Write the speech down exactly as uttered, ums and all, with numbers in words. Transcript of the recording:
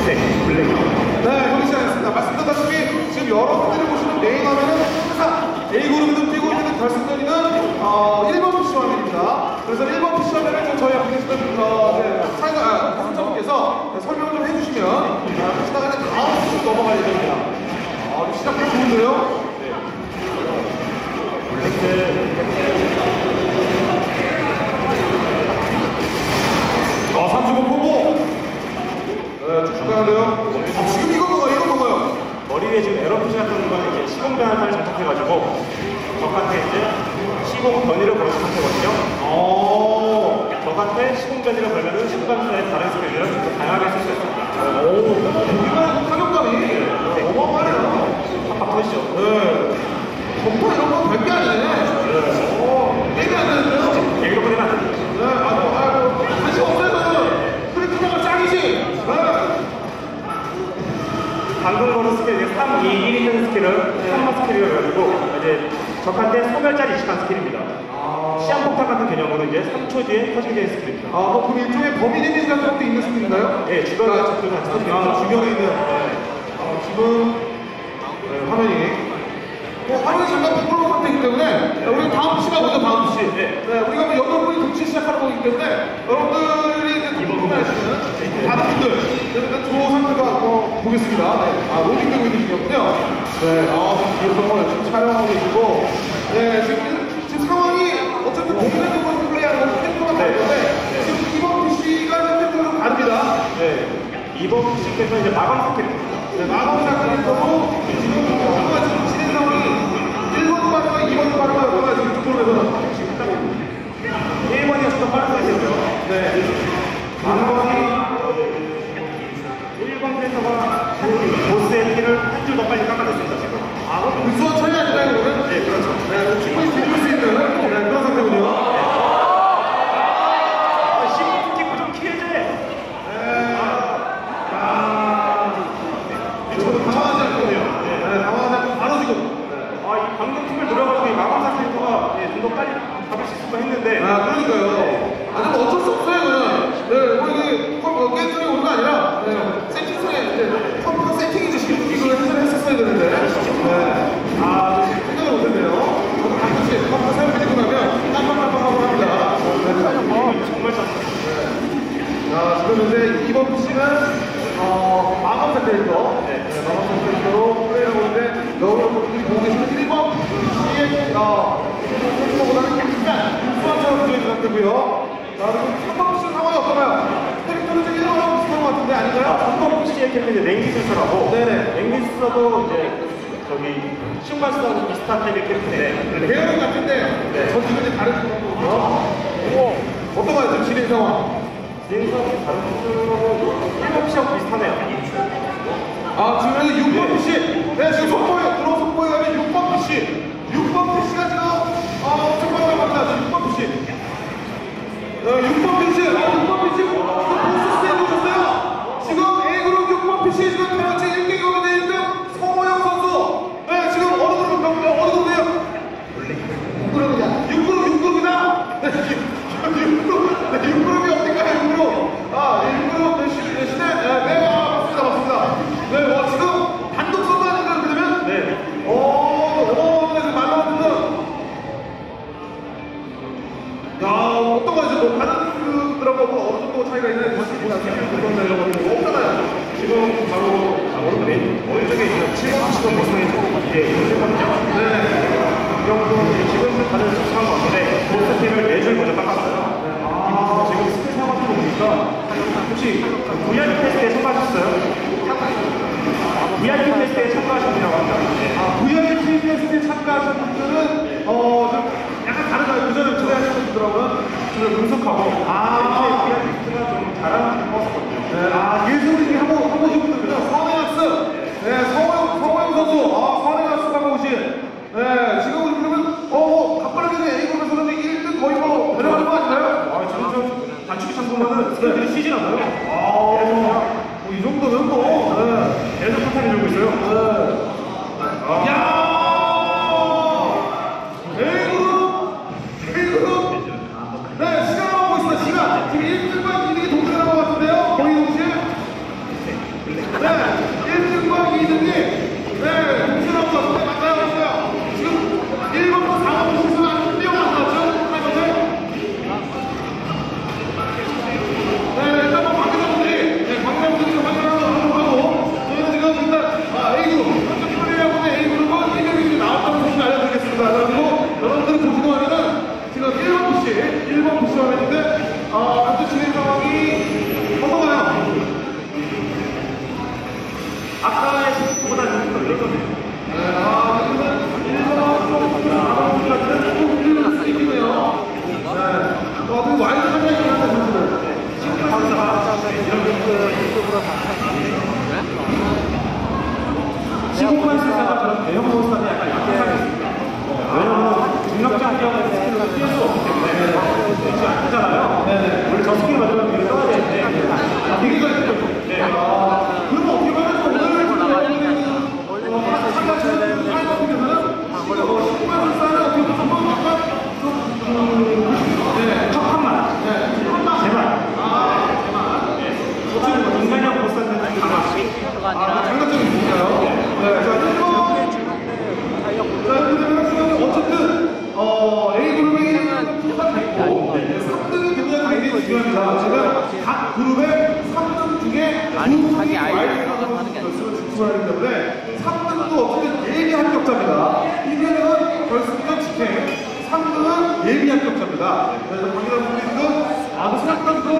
네, 블랙입니다. 네, 여기 시작했습니다. 말씀드렸다시피 지금 여러분들이 보시는 메인 화면은 항상 A그룹이든 B그룹이든 결승전이는 어, 일 번 피씨 화면입니다. 그래서 일 번 피씨 화면을 좀 저희 앞에 계시던 어, 네, 사회자, 선생님께서 네, 설명을 좀 해주시면 하시다가 네, 다음 주 넘어갈 예정입니다. 아, 시작하기 좋은데요? 아, 삼 주 공포! 네, 쭉 가는데요? 아, 지금 이건 뭐가, 이건 뭐가요? 머리에 지금 에러 표시가 뜨는 건 이제 시공 변환을 장착해가지고 저한테 이제 시공 변이를 거는 상태거든요. 오. 저한테 시공 변이를 걸면은 시공 변화의 다른 스킬을 다양하게 쓸 수 있습니다. 오, 이거는 타격감이 네. 어마어마하네요. 팍팍 터지죠. 네. 정말 이런 건 백 개 아니네. 네. 오, 얘기 안 되는데요? 얘기로 보내면 안 됩니다. 네, 아이고, 아이고. 다시 없애서는 크리티컬 짱이지. 네. 방금 거는 스킬, 삼, 이, 일 있는 스킬을 삼 번 스킬을 가지고 이제 적한테 소멸자리 이식한 스킬입니다. 아. 시한폭탄 같은 개념으로 이제 삼 초 뒤에 터지게 되는 스킬입니다. 아, 뭐 그럼 일종의 범위 데미지 같은 것도 있는 스킬인가요? 네, 주변에 아, 적들은 아, 주변에 있는. 네. 아, 지금 네, 화면이. 뭐 화면이 잠깐 부끄러운 상태이기 때문에 네, 우리 다음 시간 보죠. 다음 시. 네. 네, 우리가 뭐 여덟 분이 동시에 시작하는 거기 때문에 여러분들이 이제 궁금해하시는 다른 분들 일단 조 상태가 뭐 보겠습니다. 네. 아, 로딩되고 있는 중이었군요. 네, 아, 뒤에서 열심히 촬영하고 계시고, 네, 지금 지금 상황이 어쨌든 공개적으로 플레이하는 건 팬터가 다른데 지금 이번 피씨가 팬터로 다릅니다. 네. 이번 피씨께서 이제 마감 스킬입니다. 네, 마감 사건에서도 지금 뭔가 지금 진행 상황이 일 번 빠르가 이 번 빠르가 뭔가 지금 이쪽으로서 지금 딱 일 번이었던 빠른 거 있었죠. 네. 마감이 일 번 센터가 보스의 피를 한 줄 더 빨리 깎아냈습니다, 지금. 아, 그럼 불수와 차이 아닌가요, 이거는? 네, 그렇죠. 네, 충분히 즐길 수 있는 네, 그런 상태군요. 아, 십오 킥 좀 키해줘! 네. 아, 저도 당황하지 않거든요. 네, 당황하지 않고 바로 지금. 아, 이 방금 틈을 노려가지고 이 마감사 센터가 좀 더 빨리 잡을 수 있을 거 했는데. 아, 그러니까요. 아, 근데 어쩔 수 없어요, 이거는. 네, 뭐 이게 게임성이 오는 거 아니라, 네, 세팅성에, 네, 컴퓨터 세팅이죠. 지금 이걸 해서 했었어야 되는데. 네. 아, 생각을 못했네요. 저도 가끔씩 컴퓨터 새로 켜고 나면 깜빡깜빡하고 합니다. 네, 정말 잘. 자, 지금 현재 이번 피씨는, 어, 마감사 캐릭터. 네, 네, 마감사 캐릭터로 플레이하고 있는데, 여러분들이 보고 계시는 일 번 피씨의, 어, 캐릭터보다는 약간 수완처럼 보여있는 상태고요. 자, 그리고 삼 번 피씨 상황이 어떤가요? 캐릭터는 이제 일 번하고 비슷한 것 같은데 아닌가요? 삼 번 피씨의 캐릭터는 랭기스라고. 네네. 랭기스도 이제 저기 신발스하고 비슷한 타입의 캐릭터인데. 계열은 같은데, 네. 전 지금 이제 다른 상황이거든요. 오, 어떤가요, 지금 진행 상황? 진행성이 다른 분들하고 일 번 피씨하고 비슷하네요. 아, 지금 현재 육 번 피씨. 네, 지금 속보에, 들어온 속보에 가면 육 번 피씨. 육 번 피씨가 지금, 어, 엄청 빨리 갑니다. 지금 육 번 피씨. 네, 육 번 피씨. 아, 육 번 피씨. 지금 보스 스테이지 오셨어요. 지금 A그룹 육 번 피씨 지금 대학생 일 기 경기대 일 등 성호영 선수. 네, 지금 어느 그룹 병, 어느 그룹이에요? 육 그룹이야. 육 그룹, 육 그룹이다. 네, 육 그룹. 네, 육 그룹이 어딘가요, 육 그룹? 아, 육 그룹, 네, 시, 네, 시대, 네, 네, 아, 맞습니다, 맞습니다. 네, 와, 지금 단독 선수 아닌가요, 그러면? 네. 오, 오, 네, 지금 말로 듣는. 야, 어떤가요, 지금 뭐, 다른 그들하고 뭐 어느 정도 차이가 있나요? 다시 보나, 그런 이런 거 없잖아요. 지금 바로 오른쪽에 오른쪽에 있는 칠 번 시도 보스의 이게 연습하죠. 네. 이 정도 지금 다른 수상한 것 같은데 보스 팀을 네 줄 먼저 깎았어요. 아, 지금 스킬 상황 좀 보니까 혹시 브이아이피 테스트에 참가하셨어요? 브이아이피 테스트에 참가하신 분이라고 합니다. 네. 아, 브이아이피 테스트에 참가하신 분들은, 어, 좀 약간 다르다. 그전에 플레이하신 분들하고는 좀 분석하고. 아, 브이아이피 테스트가 좀 잘하는 버스거든요. 네, 아, 예술이 한번 한번 해보는군요. 선행학습. 네, 성호영, 성호영 선수. 아, 선행학습하고 오신. 네, 지금 우리 그러면, 어, 뭐, 갑자기 A그룹에서는 일 등 거의 뭐, 데려가는 거 아닌가요? 아, 지금 단축키 참고만은 스킬들이 쉬진 않아요. 아, 뭐, 이 정도면 뭐, 네. 계속 파탄이 들고 있어요. 네. 아. 야! A그룹! A그룹! 네, 시간 나오고 있습니다. 시간! 지금 일 등과 이 등이 동시에 나온 것 같은데요? 거의 동시에? 이럴 건데. 아, 일본 나오기까지는 수 있겠네요. 네. 어, 그리고 와이드 한명이긴 한데, 선수들. 시공간 수사가 그런 대형 몬스터는 약간 약하게 있습니다. 왜냐면 중력적 경우에 스킬을 피할 수 없기 때문에 되지 않잖아요. 원래 저 스킬 맞으면 뒤를 떠야 되는데 되게 걸리죠. 네. 아, 그러면 어떻게 보면 오늘 참가하시는 사인 같은 경우는 시공간 수사는 어떻게 보면 한번 약간 좀, 네, 첫 한만. 네, 한방 제발. 아, 제발. 어차피 인간형 보스한테는 아, 장단점이 있을까요? 네, 자, 일본. 자, 그러면 어쨌든, 어, A그룹이 통과됐고, 삼 등이 누구냐가 굉장히 중요합니다. 지금 각 그룹의 삼 등 중에 두 분이 와일드카드로 결승을 진출을 하기 때문에 삼 등도 어쨌든 예비 합격자입니다. 일 등은 결승전 직행, 삼 등은 예비 합격자입니다. 그래서 강일한 분이 지금 아주 상당히